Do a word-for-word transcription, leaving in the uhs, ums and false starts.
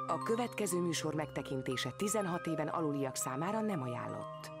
A következő műsor megtekintése tizenhat éven aluliak számára nem ajánlott.